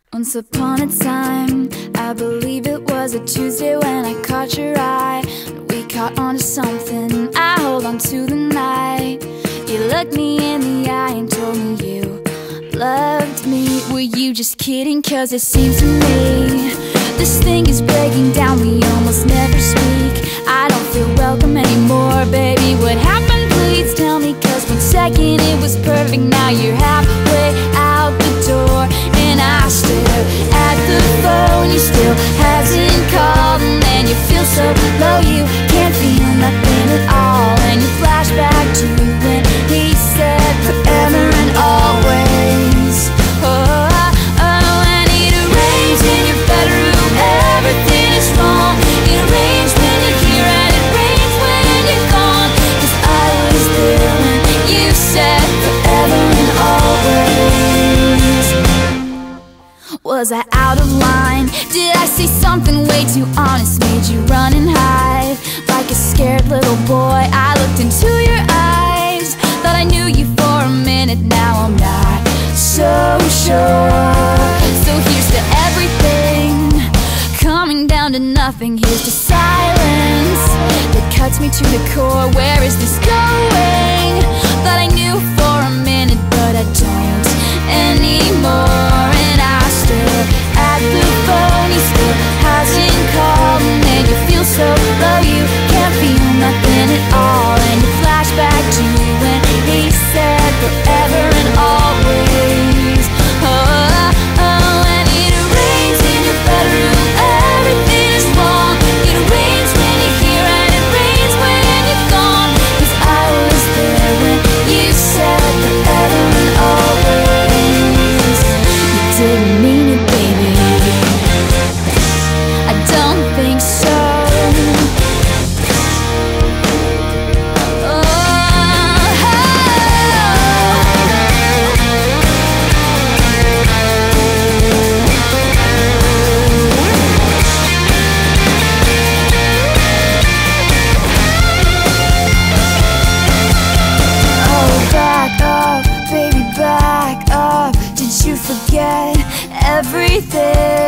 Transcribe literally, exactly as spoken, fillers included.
Once upon a time, I believe it was a Tuesday when I caught your eye. We caught on to something, I hold on to the night. You looked me in the eye and told me you loved me. Were you just kidding? Cause it seems to me this thing is breaking down, we almost never speak. I don't feel welcome anymore, baby, what happened? Please tell me, cause one second it was perfect, now you're halfway out the door. And I stare at the phone, you still hasn't called. And then you feel so low, you can't feel nothing at all. And you flash back to when he said forever and always. Oh, oh, oh, and it rains in your bedroom, everything is wrong. It rains when you're here and it rains when you're gone. Cause I was there when you said forever and always. Was I out of line? Did I say something way too honest? Made you run and hide like a scared little boy? I looked into your eyes, thought I knew you for a minute. Now I'm not so sure. So here's to everything coming down to nothing. Here's to silence that cuts me to the core. Where is this going? Thought I knew for a minute, but I don't anymore. And I stare at the phone, he still hasn't called. And then you feel so low, you can't feel nothing at all. And you flash back to when he said forever and always. Oh, oh, oh, and it rains in your bedroom, everything is wrong. It rains when you're here and it rains when you're gone. Cause I was there when you said forever and always. You didn't mean it, baby, I don't think so. Everything